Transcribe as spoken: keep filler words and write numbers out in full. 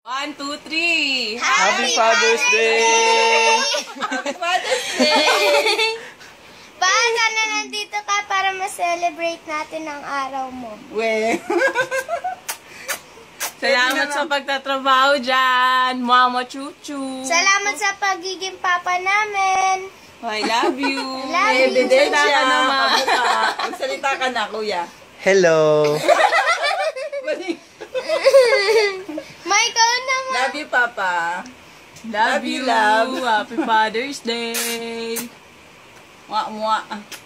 One, two, three! Happy Father's Day! Happy Father's Day! Pa, sana nandito ka para ma-celebrate natin ang araw mo. We. Salamat sa pagtatrabaho dyan, Mama Chuchu. Salamat sa pagiging papa namin. I love you. Love you. Ebidensya naman. Magsalita ka na, kuya. Hello! Michael naman. Love you, Papa. Love, Love you, you, love. Happy Father's Day. Mwah, mwah.